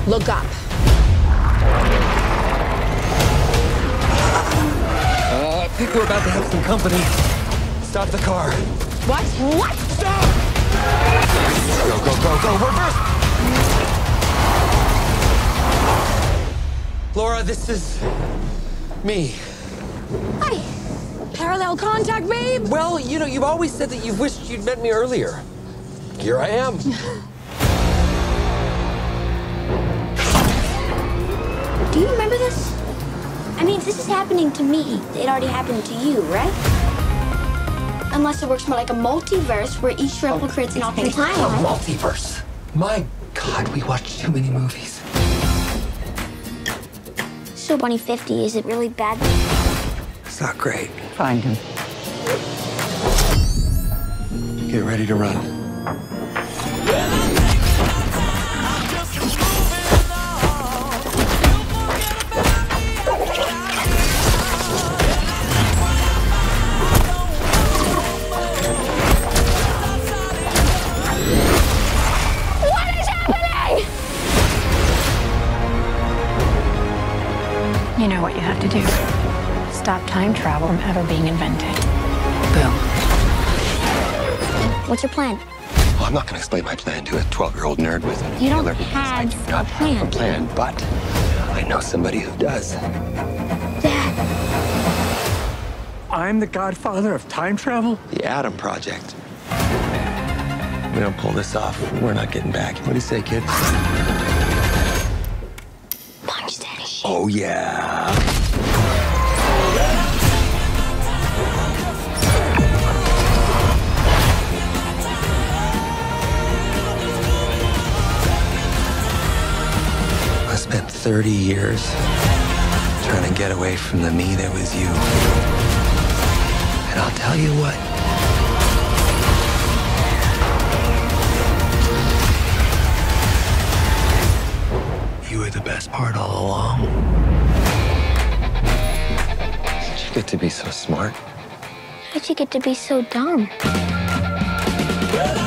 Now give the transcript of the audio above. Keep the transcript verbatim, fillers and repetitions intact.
Look up. Uh, I think we're about to have some company. Stop the car. What? What? Stop! Go, go, go, go, reverse! Laura, this is me. Hi. Parallel contact, babe. Well, you know, you've always said that you've wished you'd met me earlier. Here I am. Do you remember this? I mean, if this is happening to me, it already happened to you, right? Unless it works more like a multiverse where each replicates an alternate A timeline. multiverse. My God, we watch too many movies. So, Bunny fifty, is it really bad? It's not great. Find him. Get ready to run. What is happening? You know what you have to do. Stop time travel from ever being invented. Boom. What's your plan? Well, I'm not going to explain my plan to a twelve-year-old nerd with an You don't inhaler because I have do not a plan. have a plan, but I know somebody who does. Dad. I'm the godfather of time travel? The Adam Project. We don't pull this off, we're not getting back. What do you say, kid? Punch that shit. Oh, yeah. I spent thirty years trying to get away from the me that was you. And I'll tell you what. You were the best part all along. Did you get to be so smart? How'd you get to be so dumb?